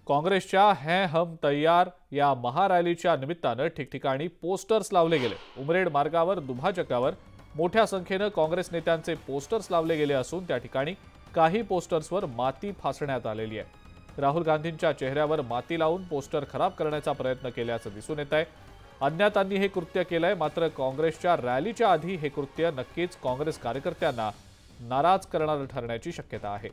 काँग्रेसच्या है हम तैयार या महारॅलीच्या निमित्तानं ठिकठिकाणी पोस्टर्स लावले गेले। उमरेड मार्गावर दुभाजकावर मोठ्या संख्येनं काँग्रेस नेत्यांचे पोस्टर्स लावले गेले असून त्या ठिकाणी काही पोस्टर्सवर माती फासण्यात आलेली आहे। राहुल गांधींच्या चेहऱ्यावर माती लावून पोस्टर खराब करण्याचा प्रयत्न केल्याचं दिसून येत आहे। अज्ञातांनी हे कृत्य केलंय, मात्र काँग्रेसच्या रॅलीच्या आधी हे कृत्य नक्कीच काँग्रेस कार्यकर्त्यांना नाराज करणारं ठरण्याची शक्यता आहे।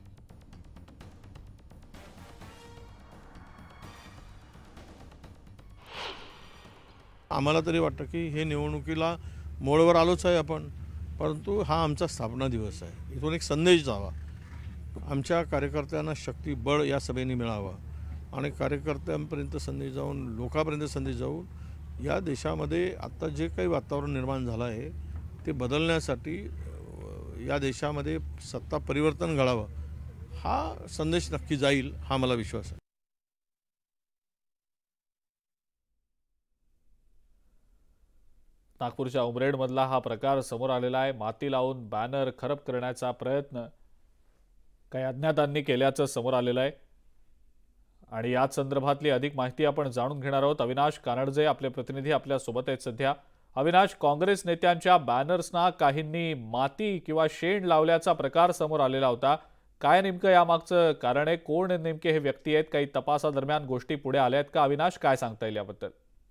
आम्हाला तरी वाटतं की हे निवडणुकीला मोडवर आलोच आहे आपण, परंतु हा आमचा स्थापना दिवस आहे। इथून एक संदेश जावा, आमच्या कार्यकर्त्यांना शक्ती बळ या सभेने मिळावं आणि कार्यकर्त्यांपर्यंत संदेश जाऊन, लोकांपर्यंत संदेश जाऊन या देशामध्ये आता जे काही वातावरण निर्माण झालं आहे ते बदलण्यासाठी या देशामध्ये सत्ता परिवर्तन घडावं, हा संदेश नक्की जाईल, हा मला विश्वास आहे। नागपूरच्या उमरेडमधला हा प्रकार समोर आलेला आहे। माती लावून बॅनर खराब करण्याचा प्रयत्न काही अज्ञातांनी केल्याचं समोर आलेलं आहे आणि याच संदर्भातली अधिक माहिती आपण जाणून घेणार आहोत। अविनाश कानडजे आपले प्रतिनिधी आपल्या सोबत आहेत सध्या। अविनाश, काँग्रेस नेत्यांच्या बॅनर्सना काहींनी माती किंवा शेण लावल्याचा प्रकार समोर आलेला होता। काय नेमकं यामागचं कारण आहे? कोण नेमके हे व्यक्ती आहेत? काही तपासादरम्यान गोष्टी पुढे आल्या आहेत का? अविनाश, काय सांगता येईल याबद्दल?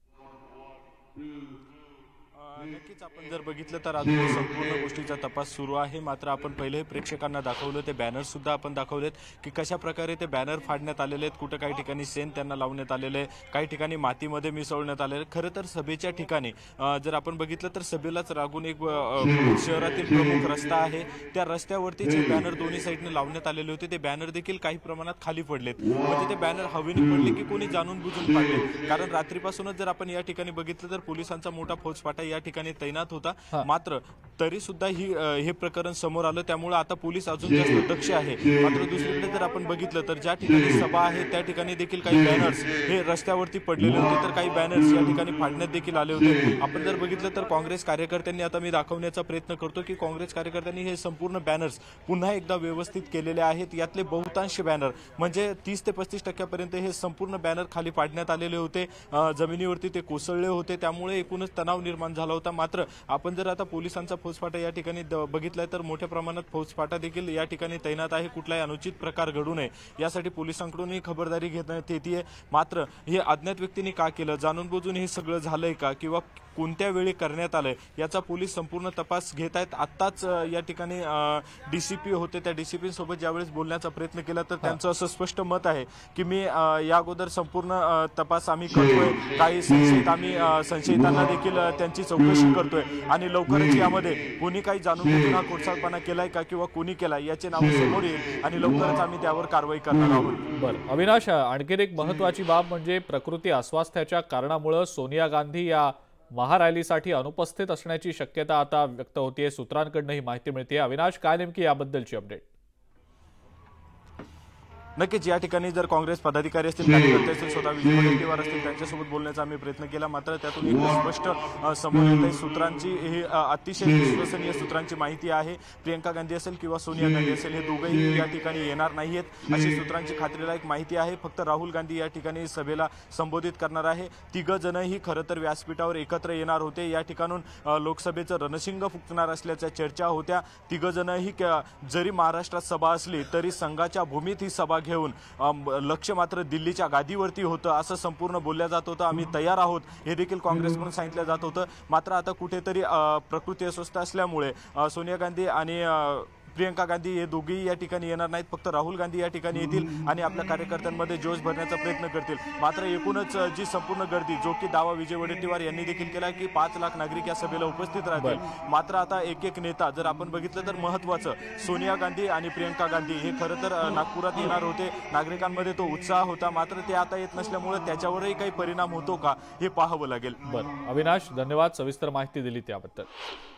नक्कीच आपण जर बघितलं तर अजून संपूर्ण गोष्टीचा तपास सुरू आहे। मात्र आपण पहिले प्रेक्षकांना दाखवलं ते बॅनर सुद्धा आपण दाखवलेत की कशा प्रकारे ते बॅनर फाडण्यात आलेले आहेत। कुठे काही ठिकाणी सेन त्यांना लावण्यात आलेले आहे, काही ठिकाणी मातीमध्ये मिसळण्यात आलेले। खरं तर सभेच्या ठिकाणी जर आपण बघितलं तर सभेलाच लागून एक शहरातील प्रमुख रस्ता आहे, त्या रस्त्यावरती जे बॅनर दोन्ही साईडने लावण्यात आलेले होते ते बॅनर देखील काही प्रमाणात खाली पडलेत। म्हणजे ते बॅनर हवेने पडले की कोणी जाणून बुजून पाडले, कारण रात्रीपासूनच जर आपण या ठिकाणी बघितलं तर पोलिसांचा मोठा फौजफाटा या ठिकाणी तैनात होता। मात्र तरी सुद्धा हे प्रकरण समोर आलं, त्यामुळे आता पोलीस अजून जास्त दक्ष आहे। मात्र दुसरीकडे जर आपण बघितलं तर ज्या ठिकाणी सभा आहे त्या ठिकाणी देखील काही बॅनर्स हे रस्त्यावरती पडलेले होते, तर काही बॅनर्स या ठिकाणी फाडण्यात देखील आले होते। आपण जर बघितलं तर काँग्रेस कार्यकर्त्यांनी, आता मी दाखवण्याचा प्रयत्न करतो की काँग्रेस कार्यकर्त्यांनी हे संपूर्ण बॅनर्स पुन्हा एकदा व्यवस्थित केलेले आहेत। यातले बहुतांश बॅनर म्हणजे 30 ते 35% हे संपूर्ण बॅनर खाली पाडण्यात आलेले होते, जमिनीवरती ते कोसळले होते, त्यामुळे एकूणच तणाव निर्माण झाला होता। मात्र आपण जर आता पोलिसांचा फौजफाटा या ठिकाणी बघितलाय तर मोठ्या प्रमाणात फौजफाटा देखील या ठिकाणी तैनात आहे। कुठलाही अनुचित प्रकार घडू नये यासाठी पोलिसांकडूनही खबरदारी घेण्यात येते। मात्र हे अज्ञात व्यक्तींनी का केलं, जाणून बुजून हे सगळं झालंय का किंवा कोणत्या वेळी करण्यात आलंय याचा पोलीस संपूर्ण तपास घेत आहेत। आत्ताच या ठिकाणी डीसीपी होते, त्या डीसीपी सोबत ज्यावेळेस बोलण्याचा प्रयत्न केला तर त्यांचं असं स्पष्ट मत आहे की मी या अगोदर संपूर्ण तपास आम्ही करतोय, काही संशयितांना देखील त्यांची चौकशी करतोय आणि लवकरच यामध्ये कोणी काही जाणून बुजून हा खोडसाळपणा केलाय का किंवा कोणी केलाय याचे नाव समोर येईल आणि लवकरच आम्ही त्यावर कारवाई करणार आहोत। बरं अविनाश, आणखीन एक महत्त्वाची बाब म्हणजे प्रकृती अस्वास्थ्याच्या कारणामुळे सोनिया गांधी या महारॅलीसाठी अनुपस्थित असण्याची शक्यता आता व्यक्त होतीये। सूत्रांकडून ही माहिती मिळते। अविनाश, काय नेमकी याबद्दलची अपडेट? नक्कीच या ठिकाणी जर काँग्रेस पदाधिकारी असतील, कार्यकर्ते असतील, स्वतः विजयवडेट्टीवार असतील, त्यांच्यासोबत बोलण्याचा आम्ही प्रयत्न केला, मात्र त्यातून एक स्पष्ट समोर येत आहे। सूत्रांची ही अतिशय विश्वसनीय सूत्रांची माहिती आहे। प्रियंका गांधी असेल किंवा सोनिया गांधी असेल हे दोघेही या ठिकाणी येणार नाहीयेत अशी सूत्रांची खात्रीलायक माहिती आहे। फक्त राहुल गांधी या ठिकाणी सभेला संबोधित करणार आहे। तिघ जणही खरं तर व्यासपीठावर एकत्र येणार होते। या ठिकाणून लोकसभेचं रणशिंग फुंकणार असल्याच्या चर्चा होत्या। तिघ जणही जरी महाराष्ट्रात सभा असली तरी संघाच्या भूमीत ही सभा घेऊन लक्ष मात्र दिल्लीच्या गादीवरती होतं असं संपूर्ण बोलल्या जात होतं। आम्ही तयार आहोत हे देखील काँग्रेसकडून सांगितलं जात होतं। मात्र आता कुठेतरी प्रकृती अस्वस्थ असल्यामुळे सोनिया गांधी आणि प्रियंका गांधी हे दोघेही या ठिकाणी येणार नाहीत। फक्त राहुल गांधी या ठिकाणी येतील आणि आपल्या कार्यकर्त्यांमध्ये जोश भरण्याचा प्रयत्न करतील। मात्र एकूणच जी संपूर्ण गर्दी, जो की दावा विजय वडेट्टीवार यांनी देखील केला की 5 लाख नागरिक या सभेला उपस्थित राहतील। मात्र आता एक एक नेता जर आपण बघितलं तर महत्त्वाचं सोनिया गांधी आणि प्रियंका गांधी हे खरं तर नागपुरात येणार होते। नागरिकांमध्ये तो उत्साह होता, मात्र ते आता येत नसल्यामुळे त्याच्यावरही काही परिणाम होतो का हे पाहावं लागेल। बरं अविनाश, धन्यवाद सविस्तर माहिती दिली त्याबद्दल।